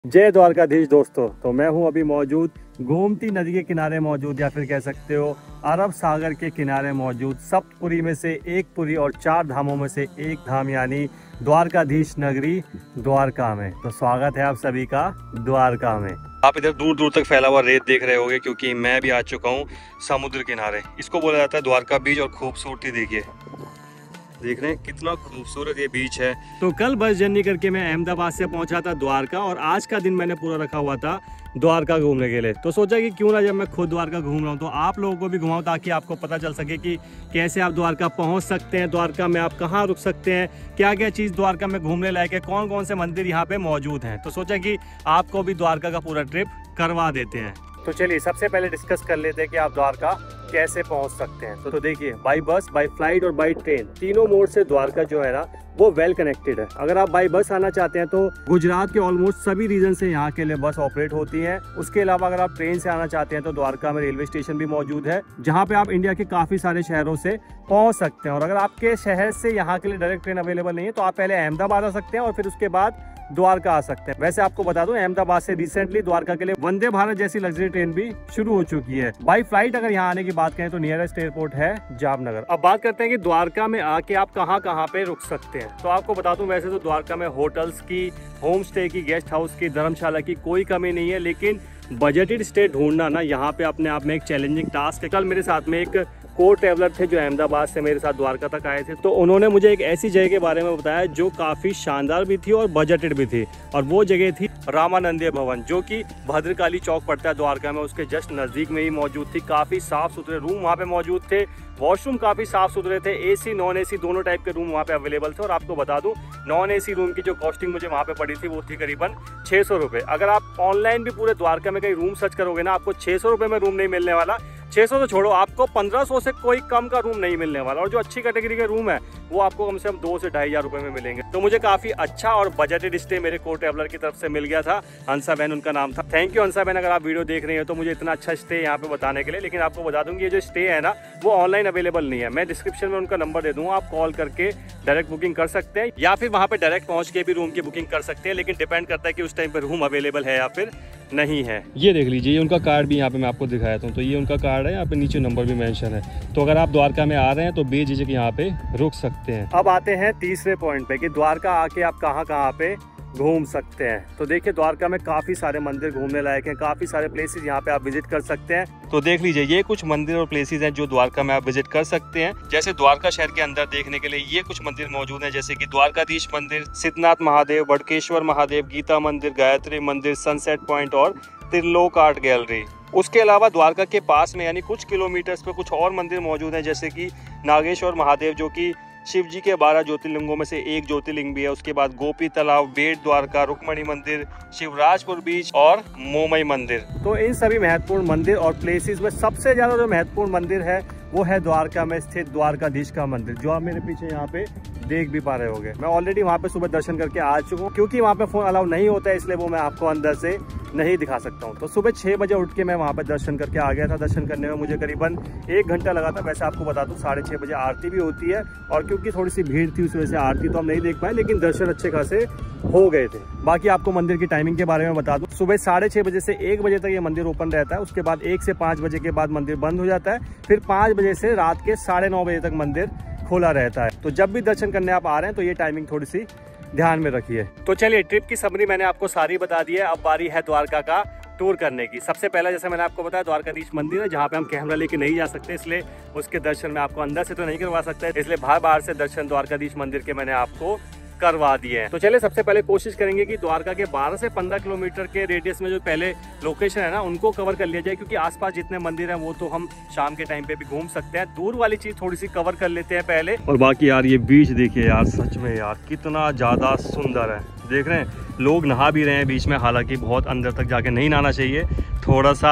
जय द्वारकाधीश दोस्तों। तो मैं हूं अभी मौजूद गोमती नदी के किनारे मौजूद, या फिर कह सकते हो अरब सागर के किनारे मौजूद सप्तपुरी में से एक पुरी और 4 धामों में से एक धाम यानी द्वारकाधीश नगरी द्वारका में। तो स्वागत है आप सभी का द्वारका में। आप इधर दूर दूर तक फैला हुआ रेत देख रहे होंगे क्योंकि मैं भी आ चुका हूँ समुद्र किनारे। इसको बोला जाता है द्वारका बीच और खूबसूरती देखिए, देख रहे हैं कितना खूबसूरत ये बीच है। तो कल बस जर्नी करके मैं अहमदाबाद से पहुंचा था द्वारका, और आज का दिन मैंने पूरा रखा हुआ था द्वारका घूमने के लिए। तो सोचा कि क्यों ना जब मैं खुद द्वारका घूम रहा हूं तो आप लोगों को भी घुमाऊं, ताकि आपको पता चल सके कि कैसे आप द्वारका पहुंच सकते हैं, द्वारका में आप कहां रुक सकते हैं, क्या क्या चीज़ द्वारका में घूमने लायक है, कौन कौन से मंदिर यहाँ पे मौजूद हैं। तो सोचा कि आपको भी द्वारका का पूरा ट्रिप करवा देते हैं। तो चलिए सबसे पहले डिस्कस कर लेते हैं कि आप द्वारका कैसे पहुंच सकते हैं। तो देखिए, बाई बस, बाई फ्लाइट और बाई ट्रेन, तीनों मोड से द्वारका जो है ना वो वेल कनेक्टेड है। अगर आप बाई बस आना चाहते हैं तो गुजरात के ऑलमोस्ट सभी रीजन से यहाँ के लिए बस ऑपरेट होती है। उसके अलावा अगर आप ट्रेन से आना चाहते हैं तो द्वारका में रेलवे स्टेशन भी मौजूद है, जहाँ पे आप इंडिया के काफी सारे शहरों से पहुंच सकते हैं। और अगर आपके शहर से यहाँ के लिए डायरेक्ट ट्रेन अवेलेबल नहीं है तो आप पहले अहमदाबाद आ सकते हैं और फिर उसके बाद द्वारका आ सकते हैं। वैसे आपको बता दूं, अहमदाबाद से रिसेंटली द्वारका के लिए वंदे भारत जैसी लग्जरी ट्रेन भी शुरू हो चुकी है। बाई फ्लाइट अगर यहाँ आने की बात करें तो नियरेस्ट एयरपोर्ट है जामनगर। अब बात करते हैं कि द्वारका में आके आप कहाँ पे रुक सकते हैं। तो आपको बता दूं, वैसे तो द्वारका में होटल्स की, होम स्टे की, गेस्ट हाउस की, धर्मशाला की कोई कमी नहीं है, लेकिन बजटेड स्टे ढूंढना ना यहाँ पे अपने आप में एक चैलेंजिंग टास्क है। कल मेरे साथ में एक को ट्रैवलर थे जो अहमदाबाद से मेरे साथ द्वारका तक आए थे, तो उन्होंने मुझे एक ऐसी जगह के बारे में बताया जो काफ़ी शानदार भी थी और बजटेड भी थी, और वो जगह थी रामानंदीय भवन, जो कि भद्रकाली चौक पड़ता है द्वारका में, उसके जस्ट नज़दीक में ही मौजूद थी। काफ़ी साफ़ सुथरे रूम वहाँ पे मौजूद थे, वॉशरूम काफ़ी साफ़ सुथरे थे, एसी नॉन एसी दोनों टाइप के रूम वहाँ पे अवेलेबल थे। और आपको बता दूँ, नॉन एसी रूम की जो कॉस्टिंग मुझे वहाँ पे पड़ी थी वो थी करीबन 600 रुपये। अगर आप ऑनलाइन भी पूरे द्वारका में कहीं रूम सर्च करोगे ना, आपको 600 रुपये में रूम नहीं मिलने वाला। 600 तो छोड़ो, आपको 1500 से कोई कम का रूम नहीं मिलने वाला, और जो अच्छी कैटेगरी के रूम है वो आपको कम से कम 2 से 2500 रुपये में मिलेंगे। तो मुझे काफ़ी अच्छा और बजटेड स्टे मेरे को ट्रैवलर की तरफ से मिल गया था। हंसा बहन उनका नाम था। थैंक यू हंसा बहन, अगर आप वीडियो देख रहे हैं तो मुझे इतना अच्छा स्टे यहाँ पे बताने के लिए। लेकिन आपको बता दूँगी, ये जो स्टे है ना वो ऑनलाइन अवेलेबल नहीं है। मैं डिस्क्रिप्शन में उनका नंबर दे दूँगा, आप कॉल करके डायरेक्ट बुकिंग कर सकते हैं, या फिर वहाँ पे डायरेक्ट पहुँच के भी रूम की बुकिंग कर सकते हैं। लेकिन डिपेंड करता है कि उस टाइम पर रूम अवेलेबल है या फिर नहीं है। ये देख लीजिए, ये उनका कार्ड भी यहाँ पे मैं आपको दिखाया था। तो ये उनका कार्ड है, यहाँ पे नीचे नंबर भी मेंशन है। तो अगर आप द्वारका में आ रहे हैं तो बेझिझक यहाँ पे रुक सकते हैं। अब आते हैं तीसरे पॉइंट पे कि द्वारका आके आप कहाँ पे घूम सकते हैं। तो देखिए, द्वारका में काफी सारे मंदिर घूमने लायक हैं, काफी सारे प्लेसेस यहाँ पे आप विजिट कर सकते हैं। तो देख लीजिए, ये कुछ मंदिर और प्लेसेस हैं जो द्वारका में आप विजिट कर सकते हैं। जैसे द्वारका शहर के अंदर देखने के लिए ये कुछ मंदिर मौजूद हैं, जैसे कि द्वारकाधीश मंदिर, सिद्धनाथ महादेव, बड़केश्वर महादेव, गीता मंदिर, गायत्री मंदिर, सनसेट पॉइंट और त्रिलोक आर्ट गैलरी। उसके अलावा द्वारका के पास में यानी कुछ किलोमीटर्स पे कुछ और मंदिर मौजूद हैं, जैसे कि नागेश्वर महादेव, जो कि शिव जी के 12 ज्योतिर्लिंगों में से एक ज्योतिर्लिंग भी है। उसके बाद गोपी तालाब, बेट द्वारका, रुक्मणी मंदिर, शिवराजपुर बीच और मोमई मंदिर। तो इन सभी महत्वपूर्ण मंदिर और प्लेसेस में सबसे ज्यादा जो महत्वपूर्ण मंदिर है वो है द्वारका में स्थित द्वारकाधीश का मंदिर, जो आप मेरे पीछे यहाँ पे देख भी पा रहे होंगे। मैं ऑलरेडी वहाँ पे सुबह दर्शन करके आ चुका हूँ, क्योंकि वहाँ पे फोन अलाउ नहीं होता है, इसलिए वो मैं आपको अंदर से नहीं दिखा सकता हूँ। तो सुबह 6 बजे उठ के मैं वहाँ पे दर्शन करके आ गया था। दर्शन करने में मुझे करीबन 1 घंटा लगा था। वैसे आपको बता दूँ, 6:30 बजे आरती भी होती है, और क्योंकि थोड़ी सी भीड़ थी उस वजह से आरती तो हम नहीं देख पाए, लेकिन दर्शन अच्छे खासे हो गए थे। बाकी आपको मंदिर की टाइमिंग के बारे में बता दूं, सुबह 6:30 बजे से 1 बजे तक ये मंदिर ओपन रहता है। उसके बाद 1 से 5 बजे के बाद मंदिर बंद हो जाता है। फिर 5 बजे से रात के 9:30 बजे तक मंदिर खुला रहता है। तो जब भी दर्शन करने आप आ रहे हैं तो ये टाइमिंग थोड़ी सी ध्यान में रखिए। तो चलिए, ट्रिप की समरी मैंने आपको सारी बता दी है। अब बारी है द्वारका का टूर करने की। सबसे पहला, जैसे मैंने आपको बताया, द्वारकाधीश मंदिर है, जहाँ पे हम कैमरा लेके नहीं जा सकते, इसलिए उसके दर्शन मैं आपको अंदर से तो नहीं करवा सकता, इसलिए बाहर से दर्शन द्वारकाधीश मंदिर के मैंने आपको करवा दिए हैं। तो चलिए सबसे पहले कोशिश करेंगे कि द्वारका के 12 से 15 किलोमीटर के रेडियस में जो पहले लोकेशन है ना उनको कवर कर लिया जाए, क्योंकि आसपास जितने मंदिर हैं वो तो हम शाम के टाइम पे भी घूम सकते हैं। दूर वाली चीज थोड़ी सी कवर कर लेते हैं पहले। और बाकी यार, ये बीच देखिए यार, सच में यार कितना ज्यादा सुंदर है। देख रहे हैं, लोग नहा भी रहे हैं बीच में, हालांकि बहुत अंदर तक जाके नहीं नहाना चाहिए, थोड़ा सा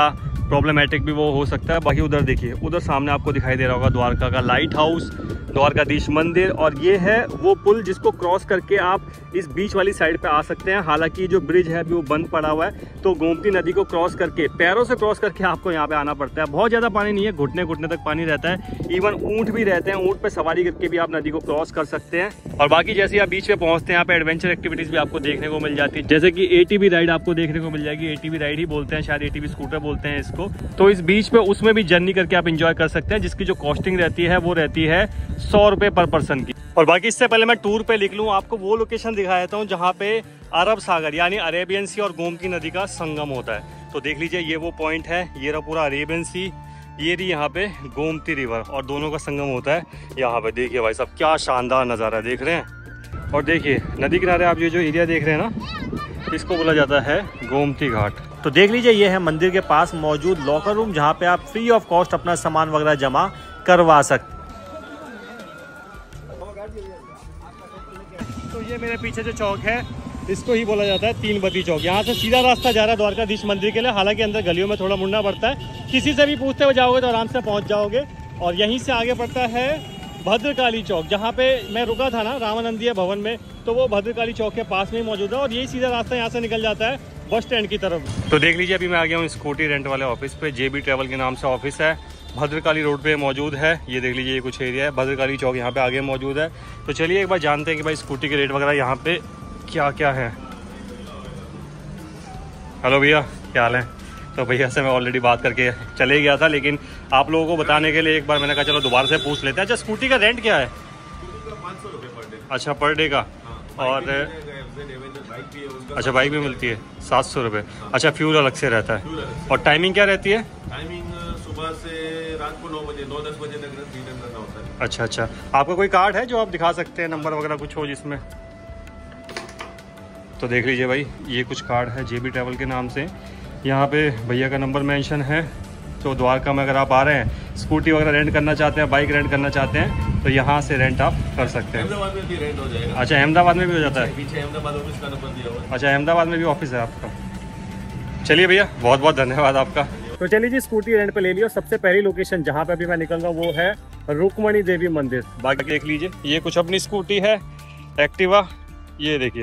प्रॉब्लमेटिक भी वो हो सकता है। बाकी उधर देखिए, उधर सामने आपको दिखाई दे रहा होगा द्वारका का लाइट हाउस, द्वारकाधीश मंदिर, और ये है वो पुल जिसको क्रॉस करके आप इस बीच वाली साइड पे आ सकते हैं। हालांकि जो ब्रिज है अभी वो बंद पड़ा हुआ है, तो गोमती नदी को क्रॉस करके, पैरों से क्रॉस करके आपको यहाँ पे आना पड़ता है। बहुत ज़्यादा पानी नहीं है, घुटने घुटने तक पानी रहता है। इवन ऊँट भी रहते हैं, ऊँट पे सवारी करके भी आप नदी को क्रॉस कर सकते हैं। और बाकी जैसे आप बीच पे पहुँचते हैं, यहाँ पे एडवेंचर एक्टिविटीज़ भी आपको देखने को मिल जाती है, जैसे कि ATV राइड आपको देखने को मिल जाएगी। ATV राइड ही बोलते हैं शायद, ATV स्कूटर बोलते हैं इसको। तो इस बीच पे उसमें भी जर्नी करके आप इंजॉय कर सकते हैं, जिसकी जो कॉस्टिंग रहती है वो रहती है 100 रुपये पर पर्सन की। और बाकी इससे पहले मैं टूर पे लिख लूँ, आपको वो लोकेशन दिखा देता हूँ जहाँ पे अरब सागर यानी अरेबियन सी और गोमती नदी का संगम होता है। तो देख लीजिए, ये वो पॉइंट है, ये रहा पूरा अरेबियन सी, ये रही यहाँ पे गोमती रिवर, और दोनों का संगम होता है यहाँ पे। देखिए भाई साहब, क्या शानदार नज़ारा है, देख रहे हैं। और देखिए नदी किनारे आप ये जो एरिया देख रहे हैं ना, इसको बोला जाता है गोमती घाट। तो देख लीजिए, ये है मंदिर के पास मौजूद लॉकर रूम, जहाँ पे आप फ्री ऑफ कॉस्ट अपना सामान वगैरह जमा करवा सकते। तो ये मेरे पीछे जो चौक है, इसको ही बोला जाता है 3 बत्ती चौक। यहाँ से सीधा रास्ता जा रहा है द्वारकाधीश मंदिर के लिए, हालांकि अंदर गलियों में थोड़ा मुड़ना पड़ता है। किसी से भी पूछते हुए जाओगे तो आराम से पहुँच जाओगे। और यहीं से आगे पड़ता है भद्रकाली चौक, जहाँ पे मैं रुका था ना रामानंदीय भवन में, तो वो भद्रकाली चौक के पास में ही मौजूद है। और यही सीधा रास्ता यहाँ से निकल जाता है बस स्टैंड की तरफ। तो देख लीजिए, अभी मैं आ गया हूँ स्कूटी रेंट वाले ऑफिस पे। JB ट्रैवल के नाम से ऑफिस है, भद्रकाली रोड पे मौजूद है। ये देख लीजिए, ये कुछ एरिया है, भद्रकाली चौक यहाँ पे आगे मौजूद है। तो चलिए एक बार जानते हैं कि भाई स्कूटी के रेट वगैरह यहाँ पे क्या क्या है। हेलो भैया, क्या हाल है? तो भैया से मैं ऑलरेडी बात करके चले गया था, लेकिन आप लोगों को बताने के लिए एक बार मैंने कहा चलो दोबारा से पूछ लेते हैं। अच्छा, स्कूटी का रेंट क्या है? 500 रुपये पर डे। अच्छा, पर डे का। और अच्छा, बाइक भी मिलती है 700 रुपये। अच्छा, फ्यूल अलग से रहता है। और टाइमिंग क्या रहती है? टाइमिंग सुबह से रात को 9 बजे 9-10 बजे तक रिटर्न करना होता है। अच्छा अच्छा, आपका कोई कार्ड है जो आप दिखा सकते हैं, नंबर वगैरह कुछ हो जिसमें? तो देख लीजिए भाई, ये कुछ कार्ड है JB ट्रैवल के नाम से। यहाँ पे भैया का नंबर मेंशन है। तो द्वारका में अगर आप आ रहे हैं, स्कूटी वगैरह रेंट करना चाहते हैं, बाइक रेंट करना चाहते हैं, तो यहाँ से रेंट आप कर सकते हैं। अहमदाबाद में भी रेंट हो जाएगा। अच्छा, अहमदाबाद में भी हो जाता है? पीछे अहमदाबाद ऑफिस का नंबर दिया हुआ है। अच्छा, अहमदाबाद में भी ऑफिस है आपका। चलिए भैया, बहुत बहुत धन्यवाद आपका। तो चलिए जी, स्कूटी रेंट पे ले लियो। सबसे पहली लोकेशन जहाँ पे अभी मैं निकल रहा हूँ वो है रुक्मणी देवी मंदिर। बाकी देख लीजिए, ये कुछ अपनी स्कूटी है एक्टिवा, ये देखिए।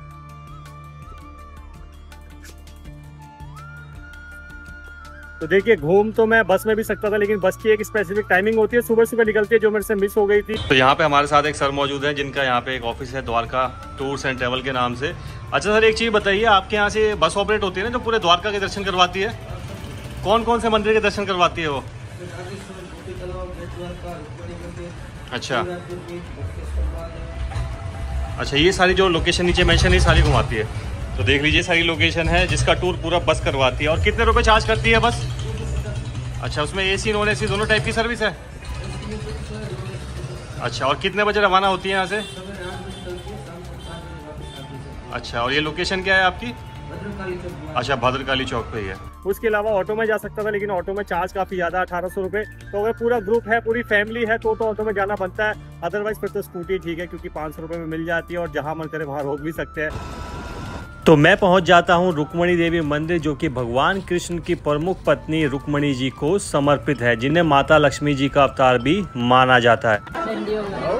तो देखिए, घूम तो मैं बस में भी सकता था, लेकिन बस की एक स्पेसिफिक टाइमिंग होती है, सुबह सुबह निकलती है, जो मेरे से मिस हो गई थी। तो यहाँ पे हमारे साथ एक सर मौजूद है, जिनका यहाँ पे एक ऑफिस है द्वारका टूर्स एंड ट्रैवल के नाम से। अच्छा सर, एक चीज़ बताइए, आपके यहाँ से बस ऑपरेट होती है ना, जो पूरे द्वारका के दर्शन करवाती है? कौन कौन से मंदिर के दर्शन करवाती है वो? अच्छा अच्छा, ये सारी जो लोकेशन नीचे मेंशन है, सारी घुमाती है। तो देख लीजिए, सारी लोकेशन है जिसका टूर पूरा बस करवाती है। और कितने रुपए चार्ज करती है बस? अच्छा, उसमें AC नॉन AC दोनों टाइप की सर्विस है? अच्छा, और कितने बजे रवाना होती है यहाँ से? अच्छा, और ये लोकेशन क्या है आपकी? अच्छा, भद्रकाली चौक पे ही है। उसके अलावा ऑटो में जा सकता था, लेकिन ऑटो में चार्ज काफ़ी ज़्यादा, 1800 रुपये। तो अगर पूरा ग्रुप है, पूरी फैमिली है, तो ऑटो में जाना बनता है। अदरवाइज फिर तो स्कूटी ठीक है, क्योंकि 500 रुपये में मिल जाती है, और जहाँ मन करे वहाँ रोक भी सकते हैं। तो मैं पहुंच जाता हूं रुक्मणी देवी मंदिर, जो कि भगवान कृष्ण की प्रमुख पत्नी रुक्मणी जी को समर्पित है, जिन्हें माता लक्ष्मी जी का अवतार भी माना जाता है।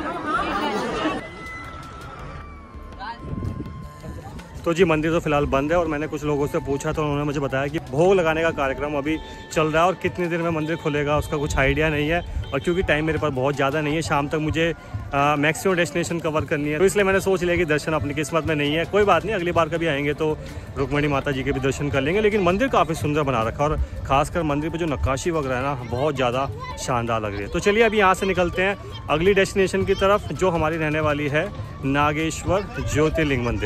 तो जी, मंदिर तो फिलहाल बंद है, और मैंने कुछ लोगों से पूछा तो उन्होंने मुझे बताया कि भोग लगाने का कार्यक्रम अभी चल रहा है, और कितनी देर में मंदिर खुलेगा उसका कुछ आइडिया नहीं है। और क्योंकि टाइम मेरे पास बहुत ज़्यादा नहीं है, शाम तक मुझे मैक्सिमम डेस्टिनेशन कवर करनी है, तो इसलिए मैंने सोच लिया कि दर्शन अपनी किस्मत में नहीं है। कोई बात नहीं, अगली बार कभी आएंगे तो रुक्मणी माता जी के भी दर्शन कर लेंगे। लेकिन मंदिर काफ़ी सुंदर बना रखा है, और खासकर मंदिर पर जो नक्काशी वगैरह है ना, बहुत ज़्यादा शानदार लग रही है। तो चलिए अभी यहाँ से निकलते हैं अगली डेस्टिनेशन की तरफ, जो हमारी रहने वाली है नागेश्वर ज्योतिर्लिंग मंदिर।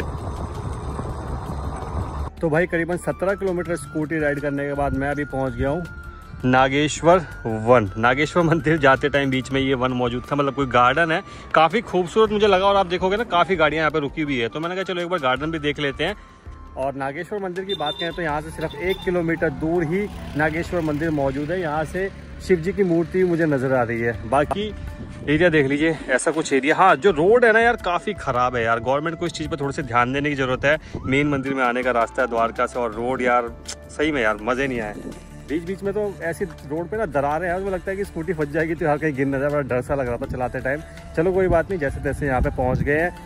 तो भाई करीबन 17 किलोमीटर स्कूटी राइड करने के बाद मैं अभी पहुंच गया हूं नागेश्वर वन। नागेश्वर मंदिर जाते टाइम बीच में ये वन मौजूद था, मतलब कोई गार्डन है, काफ़ी खूबसूरत मुझे लगा। और आप देखोगे ना, काफ़ी गाड़ियां यहाँ पे रुकी हुई है, तो मैंने कहा चलो एक बार गार्डन भी देख लेते हैं। और नागेश्वर मंदिर की बात करें तो यहाँ से सिर्फ 1 किलोमीटर दूर ही नागेश्वर मंदिर मौजूद है। यहाँ से शिव जी की मूर्ति मुझे नज़र आ रही है। बाकी एरिया देख लीजिए, ऐसा कुछ एरिया। हाँ, जो रोड है ना यार, काफ़ी ख़राब है यार। गवर्नमेंट को इस चीज़ पर थोड़े से ध्यान देने की ज़रूरत है। मेन मंदिर में आने का रास्ता है द्वारका से, और रोड यार सही में यार मज़े नहीं आए। बीच बीच में तो ऐसी रोड पे ना दरारें हैं, उसमें लगता है कि स्कूटी फंस जाएगी तो यहाँ कहीं गिर न जाए, बड़ा डर सा लग रहा था चलाते टाइम। चलो कोई बात नहीं, जैसे तैसे यहाँ पे पहुँच गए हैं।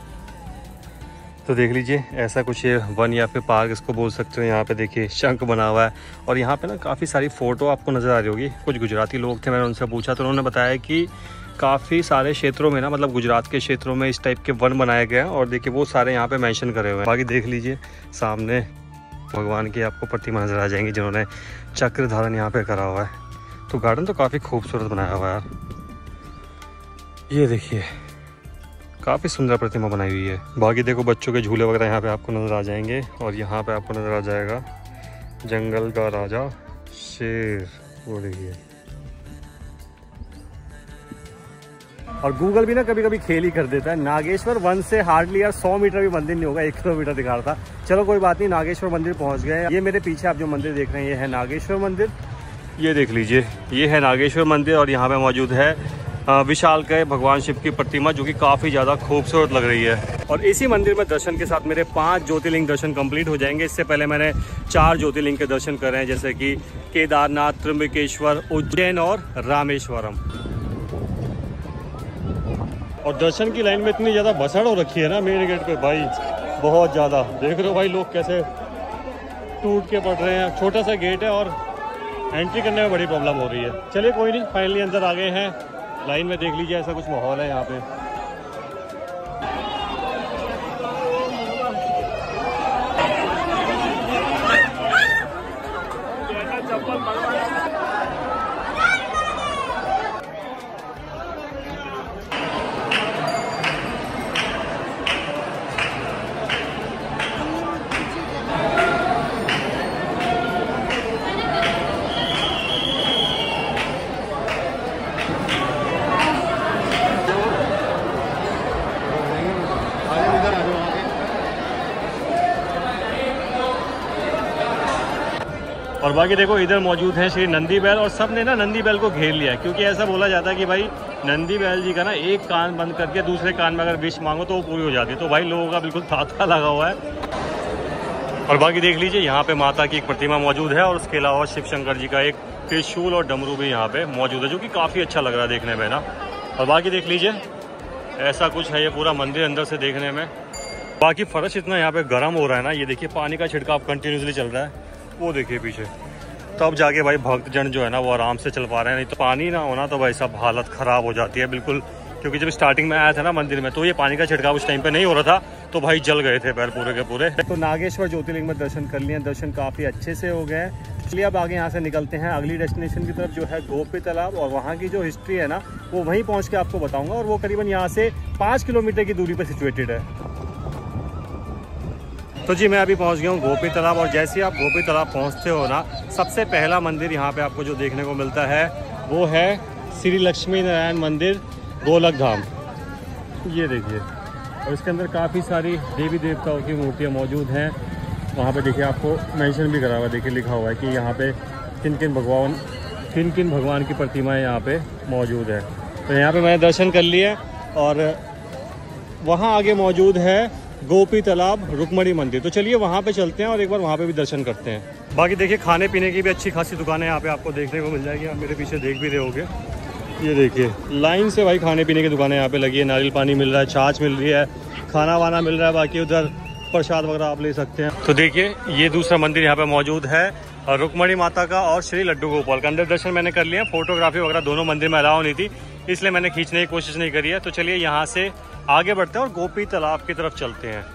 तो देख लीजिए ऐसा कुछ ये वन या फिर पार्क इसको बोल सकते हो। यहाँ पे देखिए शंख बना हुआ है और यहाँ पे ना काफ़ी सारी फ़ोटो आपको नज़र आ रही होगी। कुछ गुजराती लोग थे, मैंने उनसे पूछा तो उन्होंने बताया कि काफ़ी सारे क्षेत्रों में ना, मतलब गुजरात के क्षेत्रों में इस टाइप के वन बनाए गए हैं और देखिए वो सारे यहाँ पे मेंशन करे हुए हैं। बाकी देख लीजिए सामने भगवान की आपको प्रतिमा नज़र आ जाएंगी जिन्होंने चक्र धारण यहाँ पे करा हुआ है। तो गार्डन तो काफ़ी खूबसूरत बनाया हुआ है यार। ये देखिए काफ़ी सुंदर प्रतिमा बनाई हुई है। बाकी देखो बच्चों के झूले वगैरह यहाँ पे आपको नज़र आ जाएंगे और यहाँ पे आपको नज़र आ जाएगा जंगल का राजा शेर, वो देखिए। और गूगल भी ना कभी कभी खेल ही कर देता है। नागेश्वर वन से हार्डली यार 100 मीटर भी मंदिर नहीं होगा, 1 किलोमीटर दिखा रहा था। चलो कोई बात नहीं, नागेश्वर मंदिर पहुंच गए। ये मेरे पीछे आप जो मंदिर देख रहे हैं ये है नागेश्वर मंदिर। ये देख लीजिए ये है नागेश्वर मंदिर और यहाँ पे मौजूद है विशालकाय भगवान शिव की प्रतिमा जो कि काफ़ी ज़्यादा खूबसूरत लग रही है। और इसी मंदिर में दर्शन के साथ मेरे 5 ज्योतिर्लिंग दर्शन कंप्लीट हो जाएंगे। इससे पहले मैंने 4 ज्योतिर्लिंग के दर्शन करे हैं, जैसे कि केदारनाथ, त्र्यंबकेश्वर, उज्जैन और रामेश्वरम। और दर्शन की लाइन में इतनी ज़्यादा भसड़ हो रखी है ना मेन गेट पे भाई, बहुत ज़्यादा। देख रहे हो भाई लोग कैसे टूट के पड़ रहे हैं। छोटा सा गेट है और एंट्री करने में बड़ी प्रॉब्लम हो रही है। चलिए कोई नहीं, फाइनली अंदर आ गए हैं। लाइन में देख लीजिए ऐसा कुछ माहौल है यहाँ पे। और बाकी देखो इधर मौजूद है श्री नंदी बैल और सब ने ना नंदी बैल को घेर लिया है, क्योंकि ऐसा बोला जाता है कि भाई नंदी बैल जी का ना एक कान बंद करके दूसरे कान में अगर विश मांगो तो वो पूरी हो जाती है। तो भाई लोगों का बिल्कुल तांता लगा हुआ है। और बाकी देख लीजिए यहाँ पे माता की एक प्रतिमा मौजूद है और उसके अलावा शिव शंकर जी का एक त्रिशूल और डमरू भी यहाँ पे मौजूद है, जो कि काफ़ी अच्छा लग रहा है देखने में ना। और बाकी देख लीजिए ऐसा कुछ है ये पूरा मंदिर अंदर से देखने में। बाकी फर्श इतना यहाँ पे गर्म हो रहा है ना, ये देखिए पानी का छिड़काव कंटिन्यूसली चल रहा है, वो देखिए पीछे। तब जाके भाई भक्तजन जो है ना वो आराम से चल पा रहे हैं, नहीं तो पानी ना होना तो भाई सब हालत ख़राब हो जाती है बिल्कुल। क्योंकि जब स्टार्टिंग में आया था ना मंदिर में तो ये पानी का छिड़काव उस टाइम पे नहीं हो रहा था, तो भाई जल गए थे पैर पूरे के पूरे। तो नागेश्वर ज्योतिर्लिंग में दर्शन कर लिए, दर्शन काफ़ी अच्छे से हो गए। इसलिए अब आगे यहाँ से निकलते हैं अगली डेस्टिनेशन की तरफ, जो है गोपी तालाब। और वहाँ की जो हिस्ट्री है ना वो वहीं पहुँच के आपको बताऊँगा। और वो करीबन यहाँ से 5 किलोमीटर की दूरी पर सिचुएटेड है। तो जी मैं अभी पहुंच गया हूँ गोपी तालाब। और जैसे आप गोपी तालाब पहुंचते हो ना, सबसे पहला मंदिर यहाँ पे आपको जो देखने को मिलता है वो है श्री लक्ष्मी नारायण मंदिर गोलक धाम। ये देखिए, और इसके अंदर काफ़ी सारी देवी देवताओं की मूर्तियाँ मौजूद हैं। वहाँ पे देखिए आपको मेंशन भी करा हुआ है, देखिए लिखा हुआ है कि यहाँ पे किन किन भगवान की प्रतिमाएँ यहाँ पे मौजूद है। तो यहाँ पे मैंने दर्शन कर लिए और वहाँ आगे मौजूद है गोपी तालाब रुक्मणी मंदिर। तो चलिए वहाँ पे चलते हैं और एक बार वहाँ पे भी दर्शन करते हैं। बाकी देखिए खाने पीने की भी अच्छी खासी दुकानें यहाँ पे आपको देखने को मिल जाएगी। आप मेरे पीछे देख भी रहे होगे, ये देखिए लाइन से भाई खाने पीने की दुकानें यहाँ पे लगी है। नारियल पानी मिल रहा है, छाछ मिल रही है, खाना वाना मिल रहा है। बाकी उधर प्रसाद वगैरह आप ले सकते हैं। तो देखिए ये दूसरा मंदिर यहाँ पे मौजूद है रुक्मणी माता का और श्री लड्डू गोपाल का। अंदर दर्शन मैंने कर लिया। फोटोग्राफी वगैरह दोनों मंदिर में अलाउ नहीं थी, इसलिए मैंने खींचने की कोशिश नहीं करी है। तो चलिए यहाँ से आगे बढ़ते हैं और गोपी तालाब की तरफ चलते हैं।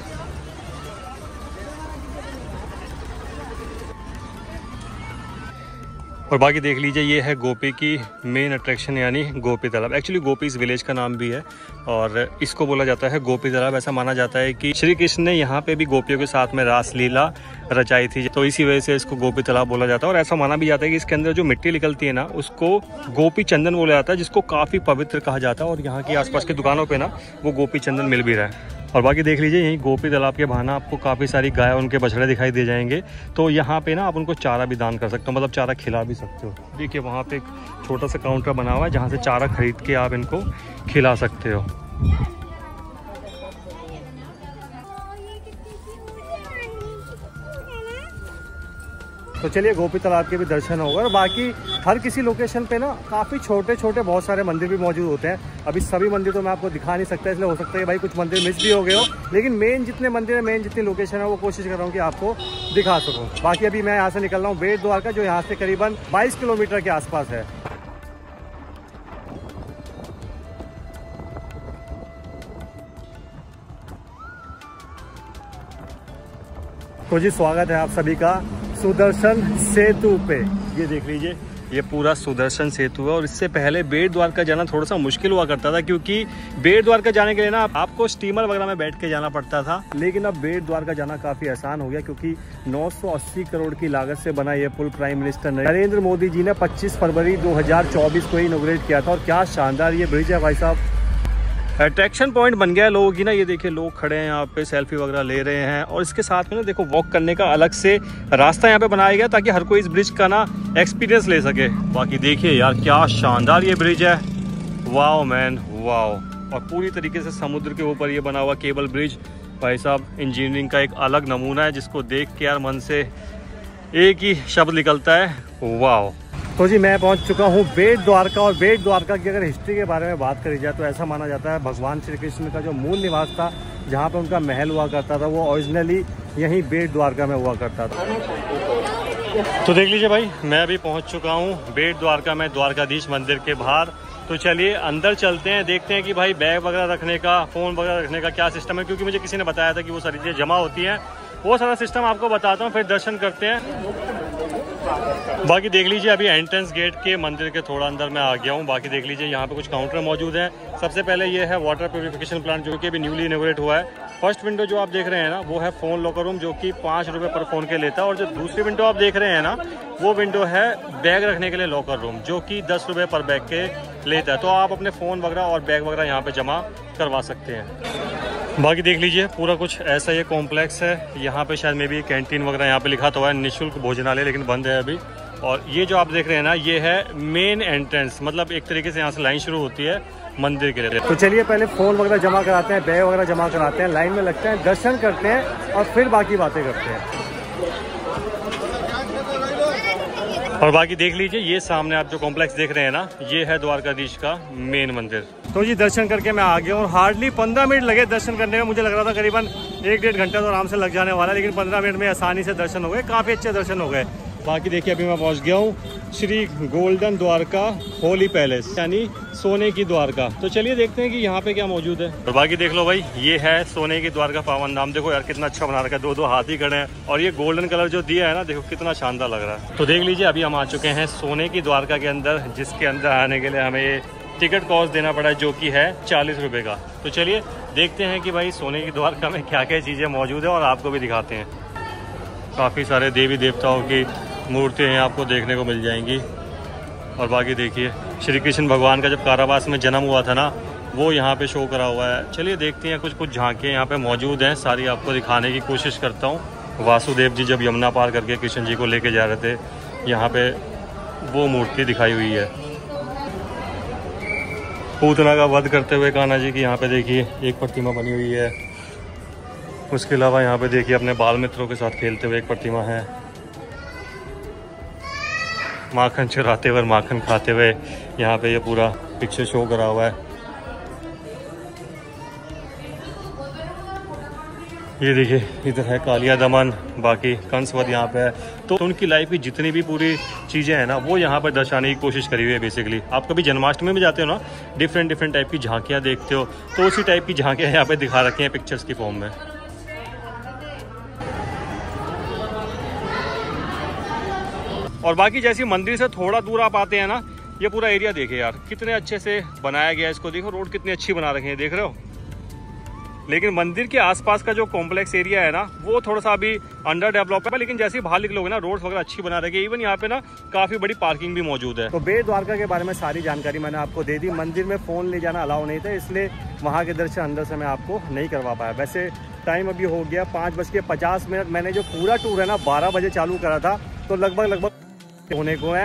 और बाकी देख लीजिए ये है गोपी की मेन अट्रैक्शन यानी गोपी तालाब। एक्चुअली गोपी इस विलेज का नाम भी है और इसको बोला जाता है गोपी तालाब। ऐसा माना जाता है कि श्री कृष्ण ने यहाँ पे भी गोपियों के साथ में रासलीला रचाई थी, तो इसी वजह से इसको गोपी तालाब बोला जाता है। और ऐसा माना भी जाता है कि इसके अंदर जो मिट्टी निकलती है ना उसको गोपी चंदन बोला जाता है, जिसको काफ़ी पवित्र कहा जाता है। और यहाँ की आसपास की दुकानों पर ना वो गोपी चंदन मिल भी रहा है। और बाकी देख लीजिए यहीं गोपी तालाब के बहाना आपको काफ़ी सारी गाय उनके बछड़े दिखाई दे जाएंगे। तो यहाँ पे ना आप उनको चारा भी दान कर सकते हो, मतलब चारा खिला भी सकते हो। देखिए वहाँ पे एक छोटा सा काउंटर बना हुआ है जहाँ से चारा खरीद के आप इनको खिला सकते हो। तो चलिए गोपी तालाब के भी दर्शन होगा। और बाकी हर किसी लोकेशन पे ना काफ़ी छोटे छोटे बहुत सारे मंदिर भी मौजूद होते हैं। अभी सभी मंदिर तो मैं आपको दिखा नहीं सकता, इसलिए हो सकता है कि भाई कुछ मंदिर मिस भी हो गए हो, लेकिन मेन जितने मंदिर है, मेन जितनी लोकेशन है, वो कोशिश कर रहा हूँ कि आपको दिखा सकूँ। बाकी अभी मैं यहाँ से निकल रहा हूँ बेट द्वारका, जो यहाँ से करीबन 22 किलोमीटर के आसपास है। तो जी स्वागत है आप सभी का सुदर्शन सेतु पे। ये देख लीजिए, ये पूरा सुदर्शन सेतु है। और इससे पहले बेट द्वारका जाना थोड़ा सा मुश्किल हुआ करता था, क्योंकि बेट द्वारका जाने के लिए ना आपको स्टीमर वगैरह में बैठ के जाना पड़ता था। लेकिन अब बेट द्वारका जाना काफ़ी आसान हो गया, क्योंकि 980 करोड़ की लागत से बना ये पुल प्राइम मिनिस्टर नरेंद्र मोदी जी ने 25 फरवरी 2024 को इनॉग्रेट किया था। और क्या शानदार ये ब्रिज है भाई साहब, अट्रैक्शन पॉइंट बन गया है लोगों की ना। ये देखिए लोग खड़े हैं यहाँ पे, सेल्फी वगैरह ले रहे हैं। और इसके साथ में ना देखो वॉक करने का अलग से रास्ता यहाँ पे बनाया गया, ताकि हर कोई इस ब्रिज का ना एक्सपीरियंस ले सके। बाकी देखिए यार क्या शानदार ये ब्रिज है, वाओ मैन वाओ। और पूरी तरीके से समुद्र के ऊपर ये बना हुआ केबल ब्रिज भाई साहब, इंजीनियरिंग का एक अलग नमूना है, जिसको देख के यार मन से एक ही शब्द निकलता है, वाओ। तो जी मैं पहुंच चुका हूं बेट द्वारका। और बेट द्वारका की अगर हिस्ट्री के बारे में बात करी जाए तो ऐसा माना जाता है भगवान श्री कृष्ण का जो मूल निवास था, जहां पे उनका महल हुआ करता था, वो ओरिजिनली यहीं बेट द्वारका में हुआ करता था। तो देख लीजिए भाई, मैं अभी पहुंच चुका हूं बेट द्वारका में, द्वारकाधीश मंदिर के बाहर। तो चलिए अंदर चलते हैं, देखते हैं कि भाई बैग वगैरह रखने का, फ़ोन वगैरह रखने का क्या सिस्टम है, क्योंकि मुझे किसी ने बताया था कि वो सारी चीज़ें जमा होती हैं। वो सारा सिस्टम आपको बताता हूँ, फिर दर्शन करते हैं। बाकी देख लीजिए अभी एंट्रेंस गेट के मंदिर के थोड़ा अंदर मैं आ गया हूँ। बाकी देख लीजिए यहाँ पे कुछ काउंटर मौजूद हैं। सबसे पहले ये है वाटर प्यूरिफिकेशन प्लांट, जो कि अभी न्यूली इनॉग्रेट हुआ है। फर्स्ट विंडो जो आप देख रहे हैं ना, वो है फ़ोन लॉकर रूम, जो कि 5 रुपये पर फ़ोन के लेता है। और जो दूसरी विंडो आप देख रहे हैं ना, वो विंडो है बैग रखने के लिए लॉकर रूम, जो कि 10 रुपये पर बैग के लेता है। तो आप अपने फ़ोन वगैरह और बैग वगैरह यहाँ पे जमा करवा सकते हैं। बाकी देख लीजिए पूरा कुछ ऐसा ये कॉम्प्लेक्स है। यहाँ पे शायद में भी कैंटीन वगैरह यहाँ पे लिखा तो है निःशुल्क भोजनालय, लेकिन बंद है अभी। और ये जो आप देख रहे हैं ना, ये है मेन एंट्रेंस, मतलब एक तरीके से यहाँ से लाइन शुरू होती है मंदिर के लिए। तो चलिए पहले फ़ोन वगैरह जमा कराते हैं, बैग वगैरह जमा कराते हैं, लाइन में लगते हैं, दर्शन करते हैं और फिर बाकी बातें करते हैं। और बाकी देख लीजिए ये सामने आप जो कॉम्प्लेक्स देख रहे हैं ना, ये है द्वारकाधीश का मेन मंदिर। तो जी दर्शन करके मैं आ गया हूँ। हार्डली 15 मिनट लगे दर्शन करने में। मुझे लग रहा था करीबन 1-1.5 घंटा तो आराम से लग जाने वाला, लेकिन 15 मिनट में आसानी से दर्शन हो गए, काफ़ी अच्छे दर्शन हो गए। बाकी देखिए अभी मैं पहुंच गया हूँ Shri Golden Dwarka Holy Palace, यानी सोने की द्वारका। तो चलिए देखते हैं कि यहाँ पे क्या मौजूद है। और बाकी देख लो भाई, ये है सोने की द्वारका पावन धाम। देखो यार कितना अच्छा बना रखा है, 2-2 हाथी खड़े हैं। और ये गोल्डन कलर जो दिया है ना, देखो कितना शानदार लग रहा है। तो देख लीजिए अभी हम आ चुके हैं सोने की द्वारका के अंदर, जिसके अंदर आने के लिए हमें टिकट कॉस्ट देना पड़ा है, जो कि है 40 रुपये का। तो चलिए देखते हैं कि भाई सोने की द्वारका में क्या क्या चीज़ें मौजूद है, और आपको भी दिखाते हैं। काफ़ी सारे देवी देवताओं की मूर्तियाँ हैं, आपको देखने को मिल जाएंगी। और बाकी देखिए श्री कृष्ण भगवान का जब कारावास में जन्म हुआ था ना, वो यहाँ पे शो करा हुआ है। चलिए देखते हैं, कुछ कुछ झांकियाँ यहाँ पे मौजूद हैं, सारी आपको दिखाने की कोशिश करता हूँ। वासुदेव जी जब यमुना पार करके कृष्ण जी को लेके जा रहे थे, यहाँ पे वो मूर्ति दिखाई हुई है। पूतना का वध करते हुए कान्हा जी की यहाँ पे देखिए एक प्रतिमा बनी हुई है। उसके अलावा यहाँ पे देखिए अपने बाल मित्रों के साथ खेलते हुए एक प्रतिमा है। माखन चुराते हुए, माखन खाते हुए यहाँ पे ये पूरा पिक्चर शो करा हुआ है। ये देखिए इधर है कालिया दमन, बाकी कंसवध यहाँ पे है। तो उनकी लाइफ की जितनी भी पूरी चीज़ें हैं ना, वो यहाँ पर दर्शाने की कोशिश करी हुई है बेसिकली। आप कभी जन्माष्टमी में जाते हो ना, डिफरेंट टाइप की झांकियाँ देखते हो, तो उसी टाइप की झांकियाँ यहाँ पे दिखा रखी हैं पिक्चर्स की फॉर्म में। और बाकी जैसे मंदिर से थोड़ा दूर आप आते हैं ना, ये पूरा एरिया देखिए यार कितने अच्छे से बनाया गया है इसको। देखो रोड कितनी अच्छी बना रखे हैं, देख रहे हो। लेकिन मंदिर के आसपास का जो कॉम्प्लेक्स एरिया है ना, वो थोड़ा सा अभी अंडर डेवलप है। लेकिन जैसे ही बाहर निकलोगे ना, रोड्स वगैरह अच्छी बना रखी है। इवन यहाँ पे ना काफी बड़ी पार्किंग भी मौजूद है। तो बेट द्वारका के बारे में सारी जानकारी मैंने आपको दे दी। मंदिर में फोन ले जाना अलाउ नहीं था, इसलिए वहाँ के दर्शन अंदर से मैं आपको नहीं करवा पाया। वैसे टाइम अभी हो गया 5:50। मैंने जो पूरा टूर है ना 12 बजे चालू करा था, तो लगभग होने को है।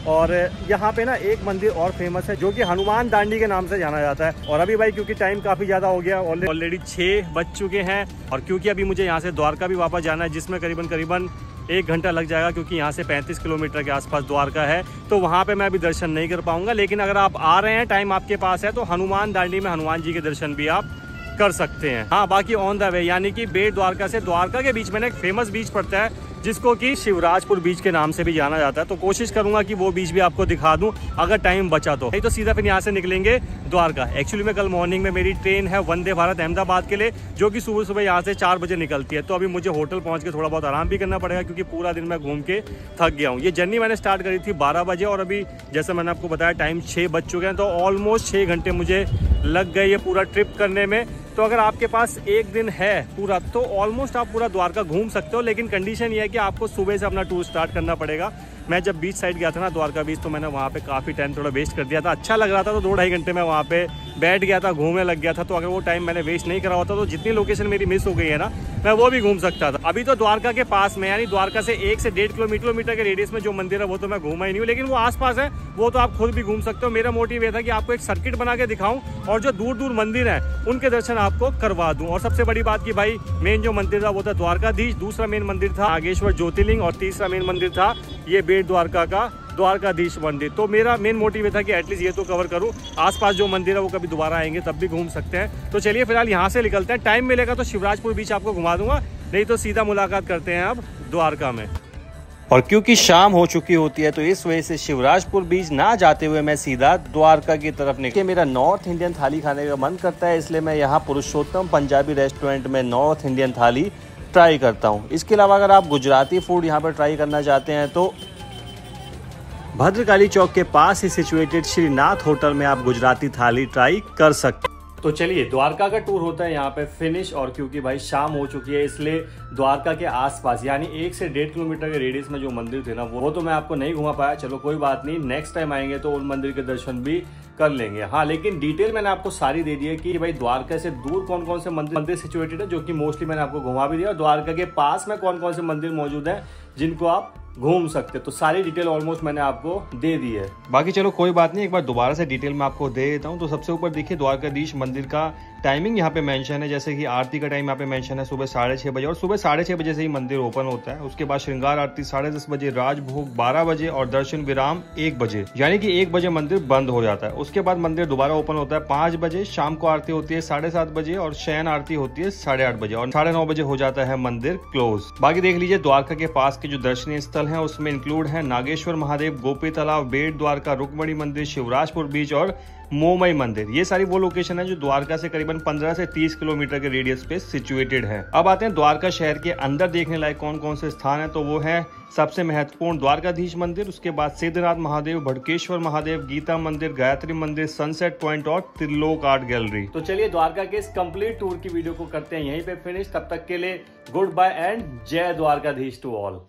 और यहाँ पे ना एक मंदिर और फेमस है जो कि हनुमान दांडी के नाम से जाना जाता है। और अभी भाई क्योंकि टाइम काफ़ी ज़्यादा हो गया, ऑलरेडी 6 बज चुके हैं और क्योंकि अभी मुझे यहाँ से द्वारका भी वापस जाना है जिसमें करीबन 1 घंटा लग जाएगा, क्योंकि यहाँ से 35 किलोमीटर के आसपास द्वारका है, तो वहाँ पे मैं अभी दर्शन नहीं कर पाऊँगा। लेकिन अगर आप आ रहे हैं, टाइम आपके पास है, तो हनुमान दांडी में हनुमान जी के दर्शन भी आप कर सकते हैं। हाँ, बाकी ऑन द वे यानी कि बेट द्वारका से द्वारका के बीच में एक फेमस बीच पड़ता है जिसको कि शिवराजपुर बीच के नाम से भी जाना जाता है, तो कोशिश करूंगा कि वो बीच भी आपको दिखा दूं अगर टाइम बचा तो। नहीं तो सीधा फिर यहाँ से निकलेंगे द्वारका। एक्चुअली में कल मॉर्निंग में मेरी ट्रेन है वंदे भारत अहमदाबाद के लिए, जो कि सुबह सुबह यहाँ से 4 बजे निकलती है। तो अभी मुझे होटल पहुँच के थोड़ा बहुत आराम भी करना पड़ेगा क्योंकि पूरा दिन मैं घूम के थक गया हूँ। ये जर्नी मैंने स्टार्ट करी थी 12 बजे और अभी जैसे मैंने आपको बताया टाइम 6 बज चुके हैं, तो ऑलमोस्ट 6 घंटे मुझे लग गए ये पूरा ट्रिप करने में। तो अगर आपके पास एक दिन है पूरा तो ऑलमोस्ट आप पूरा द्वारका घूम सकते हो, लेकिन कंडीशन ये है कि आपको सुबह से अपना टूर स्टार्ट करना पड़ेगा। मैं जब बीच साइड गया था ना, द्वारका बीच, तो मैंने वहाँ पे काफ़ी टाइम थोड़ा वेस्ट कर दिया था। अच्छा लग रहा था तो 2-2.5 घंटे मैं वहाँ पे बैठ गया था, घूमने लग गया था। तो अगर वो टाइम मैंने वेस्ट नहीं करा होता तो जितनी लोकेशन मेरी मिस हो गई है ना, मैं वो भी घूम सकता था। अभी तो द्वारका के पास में यानी द्वारका से 1 से 1.5 किलोमीटर के रेडियस में जो मंदिर है वो तो मैं घूमा ही नहीं हूँ, लेकिन वो आसपास है, वो तो आप खुद भी घूम सकते हो। मेरा मोटिव ये था कि आपको एक सर्किट बना के दिखाऊं और जो दूर दूर मंदिर हैं उनके दर्शन आपको करवा दूं। और सबसे बड़ी बात की भाई मेन जो मंदिर था वो था द्वारकाधीश, दूसरा मेन मंदिर था नागेश्वर ज्योतिर्लिंग और तीसरा मेन मंदिर था ये बेट द्वारका का द्वारकाधीश मंदिर। तो मेरा मेन मोटिव ये था कि एटलीस्ट ये तो कवर करूं, आसपास जो मंदिर है वो कभी दोबारा आएंगे तब भी घूम सकते हैं। तो चलिए फिलहाल यहाँ से निकलते हैं, टाइम मिलेगा तो शिवराजपुर बीच आपको घुमा दूंगा, नहीं तो सीधा मुलाकात करते हैं अब द्वारका में। और क्योंकि शाम हो चुकी होती है तो इस वजह से शिवराजपुर बीच ना जाते हुए मैं सीधा द्वारका की तरफ निकल। मेरा नॉर्थ इंडियन थाली खाने का मन करता है, इसलिए मैं यहाँ पुरुषोत्तम पंजाबी रेस्टोरेंट में नॉर्थ इंडियन थाली ट्राई करता हूँ। इसके अलावा अगर आप गुजराती फूड यहाँ पर ट्राई करना चाहते हैं तो भद्रकाली चौक के पास ही सिचुएटेड श्रीनाथ होटल में आप गुजराती थाली ट्राई कर सकते हैं। तो चलिए द्वारका का टूर होता है यहाँ पे फिनिश। और क्योंकि भाई शाम हो चुकी है इसलिए द्वारका के आसपास यानी 1 से 1.5 किलोमीटर के रेडियस में जो मंदिर थे ना वो तो मैं आपको नहीं घुमा पाया। चलो कोई बात नहीं, नेक्स्ट टाइम आएंगे तो उन मंदिर के दर्शन भी कर लेंगे। हाँ, लेकिन डिटेल मैंने आपको सारी दे दी है कि भाई द्वारका से दूर कौन कौन से मंदिर सिचुएटेड है, जो कि मोस्टली मैंने आपको घुमा भी दिया, और द्वारका के पास में कौन कौन से मंदिर मौजूद है जिनको आप घूम सकते। तो सारी डिटेल ऑलमोस्ट मैंने आपको दे दी है। बाकी चलो कोई बात नहीं, एक बार दोबारा से डिटेल में आपको दे देता हूँ। तो सबसे ऊपर देखिए द्वारकाधीश मंदिर का टाइमिंग यहाँ पे मेंशन है, जैसे कि आरती का टाइम यहाँ पे मेंशन है सुबह 6:30 बजे, और सुबह 6:30 बजे से ही मंदिर ओपन होता है। उसके बाद श्रृंगार आरती 10:30 बजे, राजभोग 12 बजे और दर्शन विराम 1 बजे, यानी कि 1 बजे मंदिर बंद हो जाता है। उसके बाद मंदिर दोबारा ओपन होता है 5 बजे, शाम को आरती होती है 7:30 बजे और शयन आरती होती है 8:30 बजे, और 9:30 बजे हो जाता है मंदिर क्लोज। बाकी देख लीजिए द्वारका के पास के जो दर्शनीय स्थल है उसमें इंक्लूड है नागेश्वर महादेव, गोपी तालाब, बेट द्वारका, रुक्मणी मंदिर, शिवराजपुर बीच और मोमई मंदिर। ये सारी वो लोकेशन है जो द्वारका से करीबन 15 से 30 किलोमीटर के रेडियस पे सिचुएटेड है। अब आते हैं द्वारका शहर के अंदर देखने लायक कौन कौन से स्थान है। तो वो है सबसे महत्वपूर्ण द्वारकाधीश मंदिर, उसके बाद सिद्धनाथ महादेव, भटकेश्वर महादेव, गीता मंदिर, गायत्री मंदिर, सनसेट पॉइंट और त्रिलोक आर्ट गैलरी। तो चलिए द्वारका के इस कंप्लीट टूर की वीडियो को करते हैं यहीं पे फिनिश। तब तक के लिए गुड बाय एंड जय द्वारकाधीश टू ऑल।